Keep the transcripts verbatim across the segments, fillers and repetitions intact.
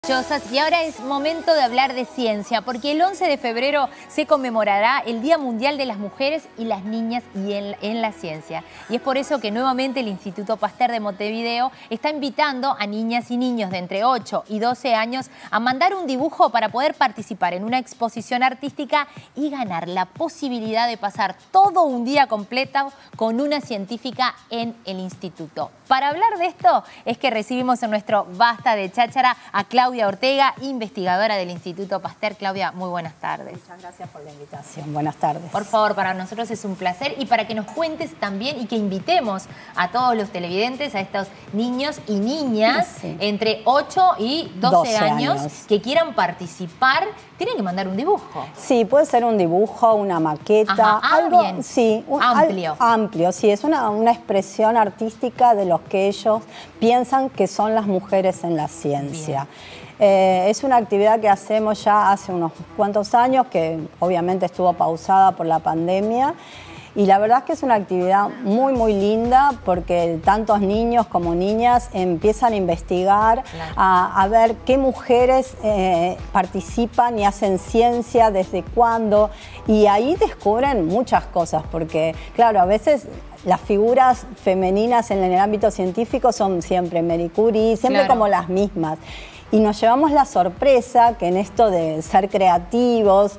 Y ahora es momento de hablar de ciencia, porque el once de febrero se conmemorará el Día Mundial de las Mujeres y las Niñas y en, en la Ciencia. Y es por eso que nuevamente el Instituto Pasteur de Montevideo está invitando a niñas y niños de entre ocho y doce años a mandar un dibujo para poder participar en una exposición artística y ganar la posibilidad de pasar todo un día completo con una científica en el instituto. Para hablar de esto es que recibimos en nuestro Basta de Cháchara a Claudia Ortega, investigadora del Instituto Pasteur. Claudia, muy buenas tardes. Muchas gracias por la invitación. Buenas tardes. Por favor, para nosotros es un placer y para que nos cuentes también y que invitemos a todos los televidentes, a estos niños y niñas sí. entre ocho y doce años que quieran participar, tienen que mandar un dibujo. Sí, puede ser un dibujo, una maqueta, Ajá, ah, algo bien. Sí, un, amplio. Al, amplio, sí, es una, una expresión artística de los que ellos piensan que son las mujeres en la ciencia. Eh, es una actividad que hacemos ya hace unos cuantos años, que obviamente estuvo pausada por la pandemia. Y la verdad es que es una actividad muy, muy linda porque tantos niños como niñas empiezan a investigar, claro. a, a ver qué mujeres eh, participan y hacen ciencia, desde cuándo. Y ahí descubren muchas cosas porque, claro, a veces las figuras femeninas en el ámbito científico son siempre Marie Curie, siempre claro. como las mismas. Y nos llevamos la sorpresa que en esto de ser creativos,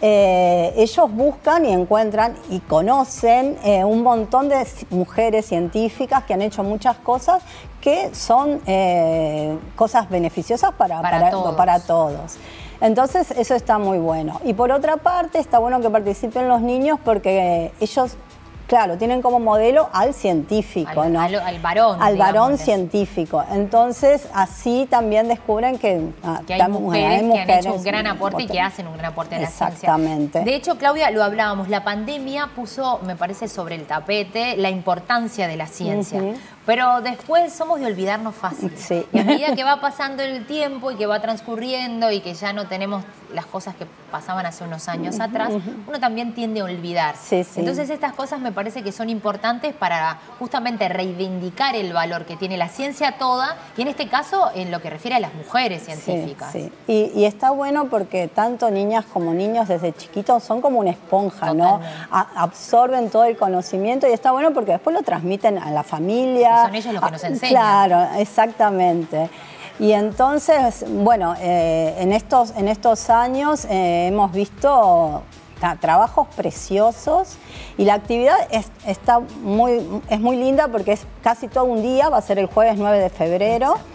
Eh, ellos buscan y encuentran y conocen eh, un montón de mujeres científicas que han hecho muchas cosas que son eh, cosas beneficiosas para, para, para, todos. para todos. Entonces eso está muy bueno. Y por otra parte está bueno que participen los niños porque ellos... Claro, tienen como modelo al científico, al, ¿no? Al, al varón. Al digamos, varón científico. Entonces, así también descubren que, ah, que hay, hay, mujeres hay mujeres que han hecho un gran aporte y que hacen un gran aporte en la ciencia. Exactamente. De hecho, Claudia, lo hablábamos, la pandemia puso, me parece, sobre el tapete la importancia de la ciencia. Uh-huh. Pero después somos de olvidarnos fácil. Sí. Y a medida que va pasando el tiempo y que va transcurriendo y que ya no tenemos las cosas que pasaban hace unos años uh-huh, atrás, uh-huh. uno también tiende a olvidar. Sí, sí. Entonces estas cosas me parece que son importantes para justamente reivindicar el valor que tiene la ciencia toda y en este caso en lo que refiere a las mujeres científicas. Sí, sí. Y, y está bueno porque tanto niñas como niños desde chiquitos son como una esponja, totalmente. ¿No? A, absorben todo el conocimiento y está bueno porque después lo transmiten a la familia. Y son ellos los que nos enseñan. Claro, exactamente. Y entonces, bueno, eh, en, estos, en estos años eh, hemos visto trabajos preciosos y la actividad es, está muy, es muy linda porque es casi todo un día, va a ser el jueves nueve de febrero. Exacto.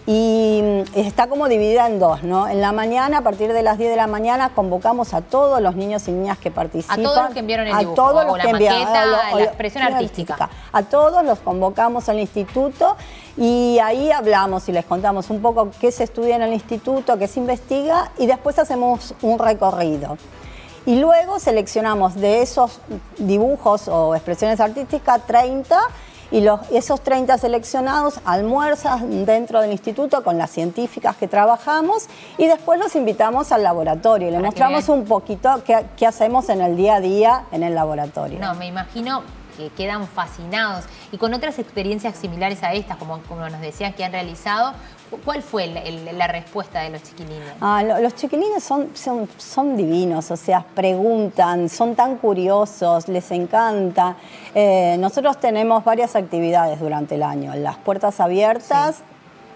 Y está como dividida en dos, ¿no? En la mañana, a partir de las diez de la mañana, convocamos a todos los niños y niñas que participan. A todos los que enviaron el a dibujo, todos o los la que enviaron, maqueta, o, o, la expresión artística. artística. A todos los convocamos al instituto y ahí hablamos y les contamos un poco qué se estudia en el instituto, qué se investiga y después hacemos un recorrido. Y luego seleccionamos de esos dibujos o expresiones artísticas treinta y los, esos treinta seleccionados almuerzan dentro del instituto con las científicas que trabajamos y después los invitamos al laboratorio y les mostramos un poquito qué, qué hacemos en el día a día en el laboratorio. No, me imagino que quedan fascinados y con otras experiencias similares a estas, como, como nos decían que han realizado. ¿Cuál fue el, el, la respuesta de los chiquilines? Ah, lo, los chiquilines son, son, son divinos, o sea, preguntan, son tan curiosos, les encanta. Eh, nosotros tenemos varias actividades durante el año, las puertas abiertas, sí.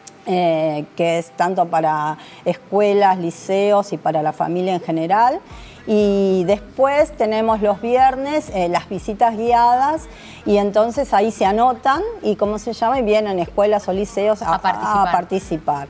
eh, que es tanto para escuelas, liceos y para la familia en general. Y después tenemos los viernes eh, las visitas guiadas y entonces ahí se anotan y ¿cómo se llama? Y vienen escuelas o liceos a, a participar. A participar.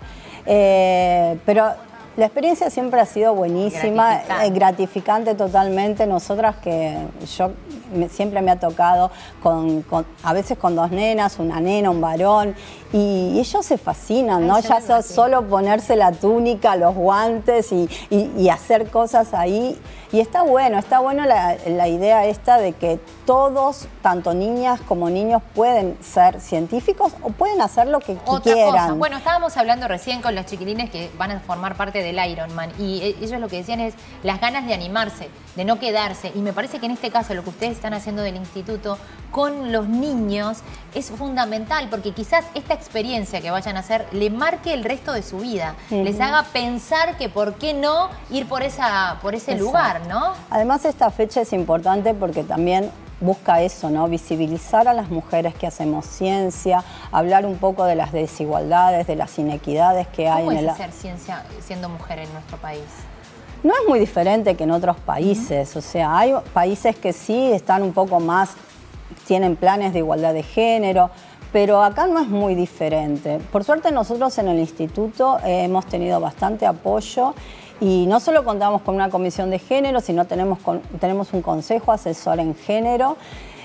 Eh, pero la experiencia siempre ha sido buenísima, gratificante, eh, gratificante totalmente. Nosotras que yo me, siempre me ha tocado con, con, a veces con dos nenas, una nena, un varón, y, y ellos se fascinan, ¿no? Ay, ya so, solo ponerse la túnica, los guantes y, y, y hacer cosas ahí. Y está bueno, está bueno la, la idea esta de que todos, tanto niñas como niños, pueden ser científicos o pueden hacer lo que Otra quieran. Cosa. Bueno, estábamos hablando recién con los chiquilines que van a formar parte del Ironman y ellos lo que decían es las ganas de animarse, de no quedarse. Y me parece que en este caso lo que ustedes están haciendo del instituto con los niños es fundamental, porque quizás esta experiencia que vayan a hacer le marque el resto de su vida, uh-huh. les haga pensar que por qué no ir por, esa, por ese Exacto. lugar, ¿no? Además, esta fecha es importante porque también busca eso, ¿no? Visibilizar a las mujeres que hacemos ciencia, hablar un poco de las desigualdades, de las inequidades que hay en el... ¿Cómo es hacer ciencia siendo mujer en nuestro país? No es muy diferente que en otros países, uh-huh. o sea, hay países que sí están un poco más, tienen planes de igualdad de género, pero acá no es muy diferente. Por suerte nosotros en el instituto eh, hemos tenido bastante apoyo y no solo contamos con una comisión de género, sino tenemos, con, tenemos un consejo asesor en género.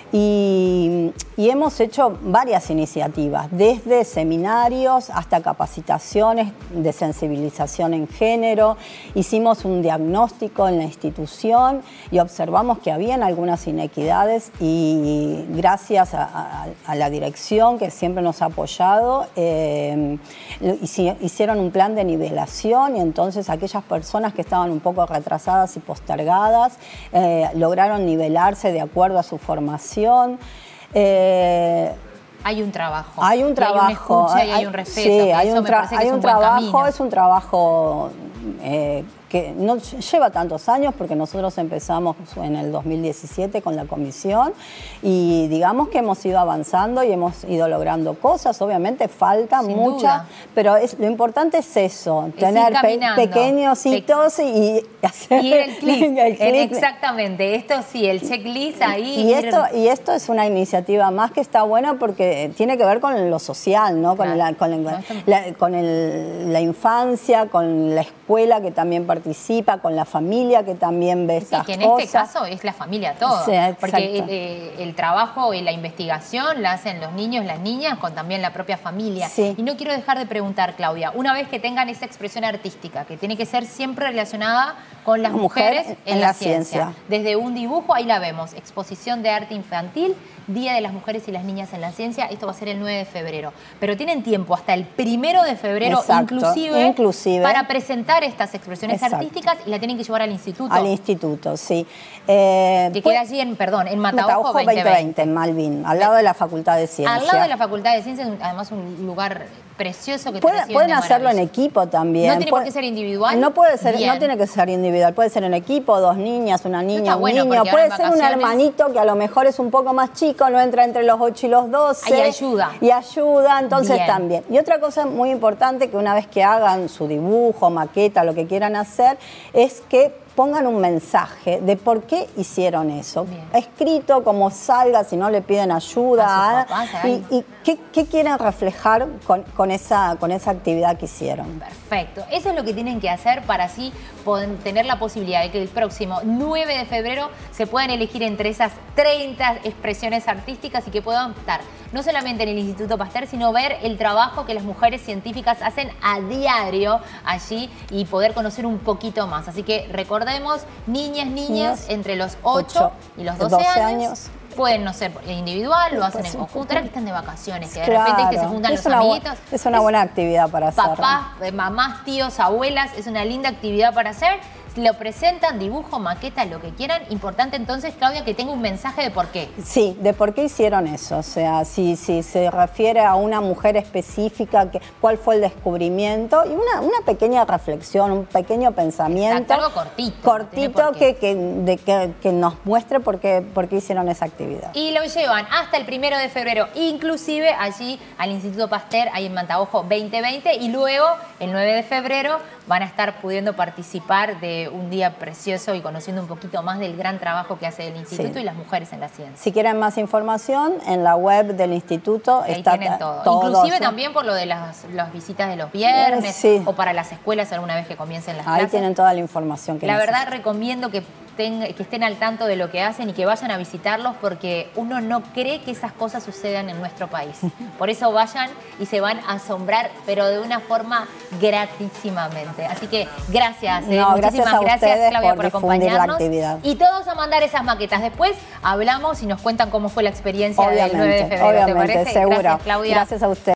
Y, y hemos hecho varias iniciativas, desde seminarios hasta capacitaciones de sensibilización en género. Hicimos un diagnóstico en la institución y observamos que habían algunas inequidades y gracias a, a, a la dirección que siempre nos ha apoyado, eh, hicieron un plan de nivelación y entonces aquellas personas que estaban un poco retrasadas y postergadas eh, lograron nivelarse de acuerdo a su formación. Eh, hay un trabajo. Hay un trabajo. Hay, un escucha y hay un respeto. Sí, hay un, tra hay es un, un trabajo, es un trabajo eh, que no lleva tantos años porque nosotros empezamos en el dos mil diecisiete con la comisión y digamos que hemos ido avanzando y hemos ido logrando cosas. Obviamente falta Sin mucha, duda. pero es, lo importante es eso, es tener pe pequeños hitos Pe y hacer y el clic. el clic. Exactamente, esto sí, el checklist ahí. Y esto, y esto es una iniciativa más que está buena porque tiene que ver con lo social, ¿no? Con, claro. la, con, la, la, con el, la infancia, con la escuela que también participa, con la familia que también ve estas sí, que en cosas. este caso es la familia todo, sí, porque el, el trabajo y la investigación la hacen los niños, las niñas, con también la propia familia. Sí. Y no quiero dejar de preguntar, Claudia, una vez que tengan esa expresión artística, que tiene que ser siempre relacionada con las Mujer mujeres en, en la, la ciencia. ciencia. Desde un dibujo, ahí la vemos, exposición de arte infantil, Día de las Mujeres y las Niñas en la Ciencia, esto va a ser el nueve de febrero. Pero tienen tiempo hasta el primero de febrero, Exacto, inclusive, inclusive, para presentar estas expresiones Exacto. artísticas y la tienen que llevar al instituto. Al instituto, sí. Eh, que pues, queda allí en, perdón, en Mataojo, Mataojo veinte veinte, en Malvin, al lado de la Facultad de Ciencias. Al lado de la Facultad de Ciencias, además un lugar precioso que te Pueden, pueden hacerlo maravilla. en equipo también. No tiene puede, por qué ser individual. No puede ser, Bien. no tiene que ser individual, puede ser en equipo, dos niñas, una niña, un bueno, niño, puede ser un hermanito que a lo mejor es un poco más chico, no entra entre los ocho y los doce. Y ayuda. Y ayuda, entonces Bien. también. Y otra cosa muy importante que una vez que hagan su dibujo, maqueta, lo que quieran hacer, es que pongan un mensaje de por qué hicieron eso. Bien. Escrito, como salga, si no le piden ayuda. A sus papás, y y qué, qué quieren reflejar con, con, esa, con esa actividad que hicieron. Perfecto. Eso es lo que tienen que hacer para así poder tener la posibilidad de que el próximo nueve de febrero se puedan elegir entre esas treinta expresiones artísticas y que puedan estar no solamente en el Instituto Pasteur, sino ver el trabajo que las mujeres científicas hacen a diario allí y poder conocer un poquito más. Así que recordemos, niñas, niñas, niñas entre los ocho y los doce, doce años, años. Pueden no ser individual, lo hacen pues en conjunto, ahora que están de vacaciones, que de claro. repente que se juntan es los amiguitos. Es una buena es actividad para hacer. Papás, mamás, tíos, abuelas, es una linda actividad para hacer. Lo presentan, dibujo, maqueta, lo que quieran. Importante entonces, Claudia, que tenga un mensaje de por qué. Sí, de por qué hicieron eso. O sea, si, si se refiere a una mujer específica, que, cuál fue el descubrimiento y una, una pequeña reflexión, un pequeño pensamiento. Exacto, algo cortito. Cortito no que, que, de, que, que nos muestre por qué, por qué hicieron esa actividad. Y lo llevan hasta el primero de febrero, inclusive allí al Instituto Pasteur, ahí en Mataojo veinte veinte, y luego el nueve de febrero van a estar pudiendo participar de un día precioso y conociendo un poquito más del gran trabajo que hace el instituto sí. y las mujeres en la ciencia. Si quieren más información, en la web del instituto ahí está tienen todo. todo. Inclusive también por lo de las, las visitas de los viernes sí. o para las escuelas alguna vez que comiencen las ahí clases. Tienen toda la información que La necesitan. verdad recomiendo que que estén al tanto de lo que hacen y que vayan a visitarlos porque uno no cree que esas cosas sucedan en nuestro país. Por eso vayan y se van a asombrar, pero de una forma gratísimamente. Así que gracias, eh, no, muchísimas gracias, gracias Claudia, por, por acompañarnos. La actividad. Y todos a mandar esas maquetas. Después hablamos y nos cuentan cómo fue la experiencia obviamente, del nueve de febrero. Obviamente, ¿te parece? seguro. Gracias, Claudia. Gracias a usted.